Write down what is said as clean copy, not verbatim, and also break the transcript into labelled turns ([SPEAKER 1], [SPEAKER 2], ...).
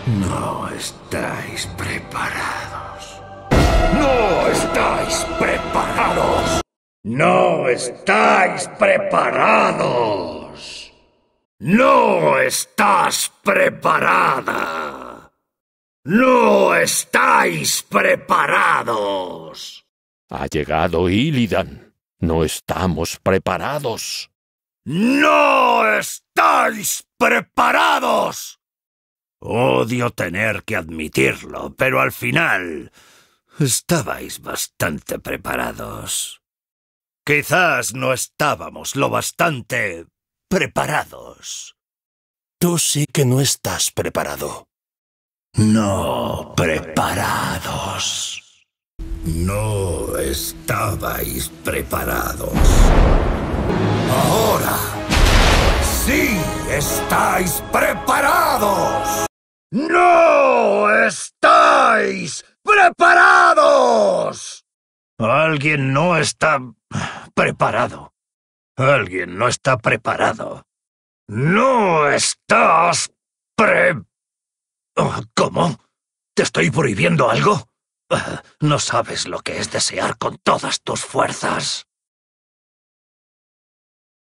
[SPEAKER 1] No estáis preparados. ¡No estáis preparados! ¡No estáis preparados! ¡No estás preparada! ¡No estáis preparados!
[SPEAKER 2] Ha llegado Illidan. No estamos preparados.
[SPEAKER 1] ¡No estáis preparados! Odio tener que admitirlo, pero al final estabais bastante preparados. Quizás no estábamos lo bastante preparados.
[SPEAKER 3] Tú sí que no estás preparado.
[SPEAKER 1] No preparados. No estabais preparados. Ahora sí estáis preparados. ¡No estáis preparados! Alguien no está preparado. Alguien no está preparado. No estás ¿Cómo? ¿Te estoy prohibiendo algo? No sabes lo que es desear con todas tus fuerzas.